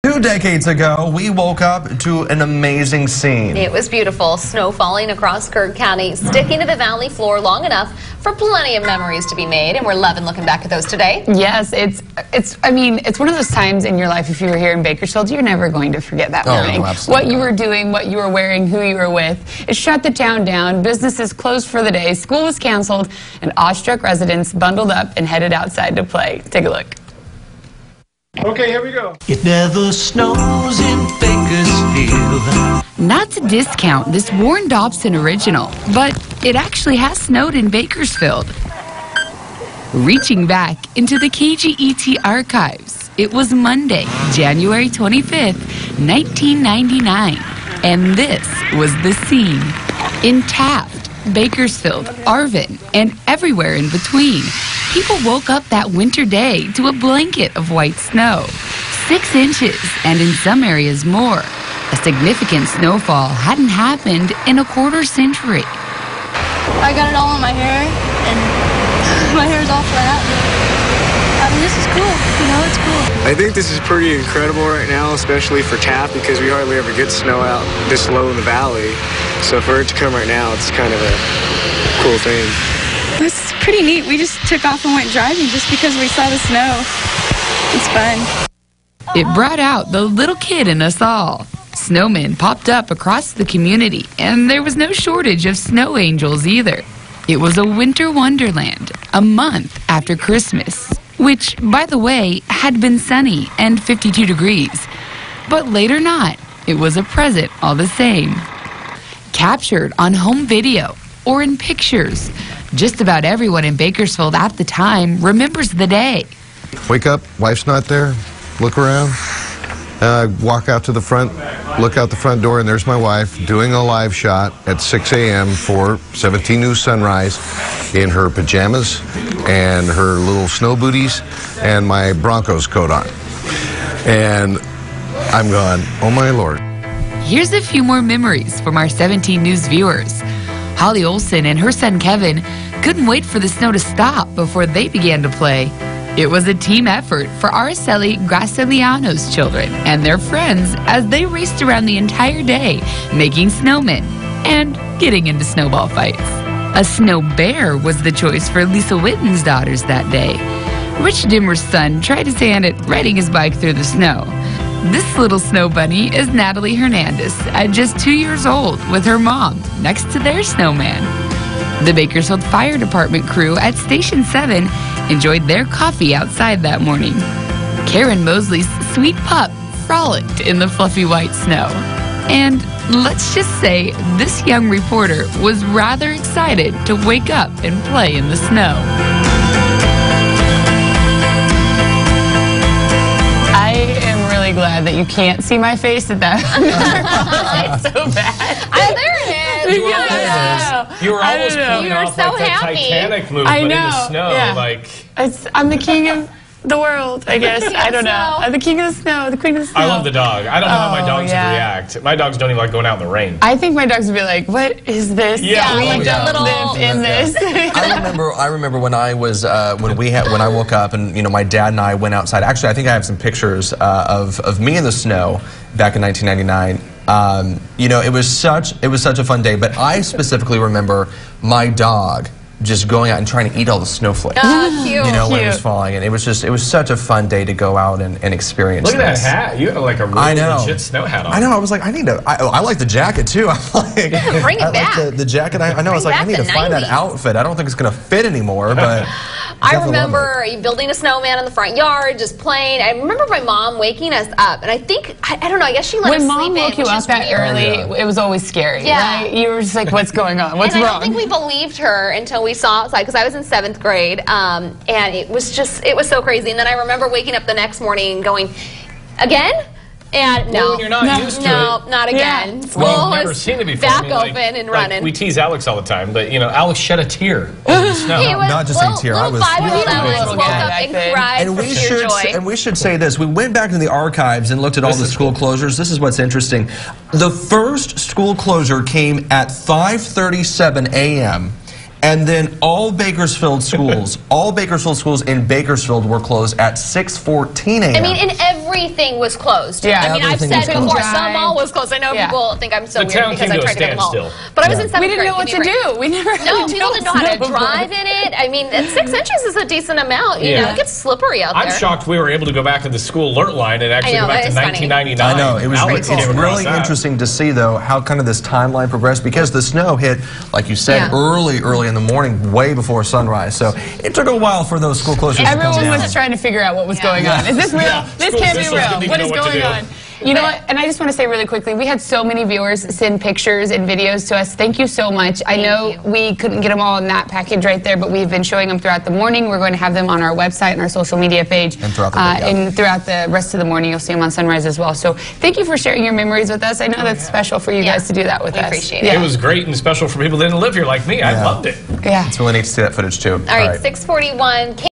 2 decades ago, we woke up to an amazing scene. It was beautiful. Snow falling across Kern County, sticking to the valley floor long enough for plenty of memories to be made, and we're loving looking back at those today. Yes, it's one of those times in your life, if you were here in Bakersfield, you're never going to forget that morning. No, what you were doing, what you were wearing, who you were with. It shut the town down, businesses closed for the day, school was canceled, and awestruck residents bundled up and headed outside to play. Take a look. Okay, here we go. It never snows in Bakersfield. Not to discount this Warren Dobson original, but it actually has snowed in Bakersfield. Reaching back into the KGET archives, it was Monday, January 25th, 1999, and this was the scene. In Taft, Bakersfield, Arvin, and everywhere in between, people woke up that winter day to a blanket of white snow. 6 inches, and in some areas more. A significant snowfall hadn't happened in a quarter century. I got it all in my hair, and my hair's all flat. I mean, this is cool. You know, it's cool. I think this is pretty incredible right now, especially for Taft, because we hardly ever get snow out this low in the valley. So for it to come right now, it's kind of a cool thing. It's pretty neat. We just took off and went driving just because we saw the snow. It's fun. It brought out the little kid in us all. Snowmen popped up across the community, and there was no shortage of snow angels either. It was a winter wonderland, a month after Christmas, which, by the way, had been sunny and 52 degrees. But later not, it was a present all the same. Captured on home video or in pictures, just about everyone in Bakersfield at the time remembers the day. Wake up, wife's not there, look around, walk out to the front, look out the front door, and there's my wife doing a live shot at 6 a.m. for 17 News Sunrise in her pajamas and her little snow booties and my Broncos coat on. And I'm going, oh my Lord. Here's a few more memories from our 17 News viewers. Holly Olson and her son Kevin couldn't wait for the snow to stop before they began to play. It was a team effort for Araceli Graciliano's children and their friends as they raced around the entire day, making snowmen and getting into snowball fights. A snow bear was the choice for Lisa Witten's daughters that day. Rich Dimmer's son tried his hand at riding his bike through the snow. This little snow bunny is Natalie Hernandez at just 2 years old with her mom next to their snowman. The Bakersfield Fire Department crew at Station 7 enjoyed their coffee outside that morning. Karen Mosley's sweet pup frolicked in the fluffy white snow. And let's just say this young reporter was rather excited to wake up and play in the snow. Glad that you can't see my face at that. It's so bad. There it is. You were almost pulling off so like that happy. Titanic movie, I but know. in the snow. Yeah. Like I'm the king of the world, I guess. I don't know. I'm the king of the snow, the queen of the snow. I love the dog. I don't know how my dogs would react. My dogs don't even like going out in the rain. I think my dogs would be like, "What is this? Yeah, we like don't little live in this." I remember when I was when I woke up and my dad and I went outside. Actually, I think I have some pictures of me in the snow back in 1999. It was such a fun day. But I specifically remember my dog just going out and trying to eat all the snowflakes. Oh, cute. When it was falling, and it was such a fun day to go out and experience. Look at this. that hat. You have like a really legit snow hat on. I know. I was like, I like the jacket too. I'm like, bring it back. Like the jacket. I know. I was like, I need to find that outfit. I don't think it's gonna fit anymore, but. I remember building a snowman in the front yard, just playing. I remember my mom waking us up, and I think, I don't know, I guess she let us sleep in. When mom woke you up that early, it was always scary, right? You were just like, what's going on? What's wrong? I don't think we believed her until we saw outside, because I was in 7th grade, and it was so crazy. And then I remember waking up the next morning and going, again? And no, you're not used to it. Not again. School Well, you've never was seen it before. back open and running. We tease Alex all the time, but Alex shed a tear over the snow. He was not just a tear. I was 5-year-old Alex little woke guy up back and then. cried And for sheer joy. we should say this. We went back into the archives and looked at all the school closures. This is what's interesting. The first school closure came at 5:37 a.m. And then all Bakersfield schools in Bakersfield were closed at 6:14 a.m. I mean, in every everything was closed. Yeah. I mean, I've Everything said was before, closed. some mall was closed. I know Yeah. people think I'm so The weird town because came I to a tried to get them all. standstill. But I was in 7th We didn't grade. know what Give to me a break. do. We never had No, to people didn't know how to deal with drive in it. I mean, 6 inches is a decent amount. You know, it gets slippery out I'm there. shocked we were able to go back to the school alert line and actually I know, go back to it's funny. 1999. I know, it was Alex it's came across really that. interesting to see, though, how kind of this timeline progressed, because the snow hit, like you said, Yeah. early in the morning, way before sunrise. So it took a while for those school closures to come Everyone down. was trying to figure out what was going on. Is this real? Yeah. This School can't be officials didn't real. even What know is what to going do. on? You know what? And I just want to say really quickly, we had so many viewers send pictures and videos to us. Thank you so much. I know we couldn't get them all in that package right there, but we've been showing them throughout the morning. We're going to have them on our website and our social media page. And throughout the day, yeah. And throughout the rest of the morning, you'll see them on Sunrise as well. So thank you for sharing your memories with us. I know that's special for you Yeah. guys to do that with We us. appreciate it. Yeah. It was great and special for people that didn't live here like me. I Yeah. loved it. Yeah. It's really neat to see that footage, too. All right, 6:41.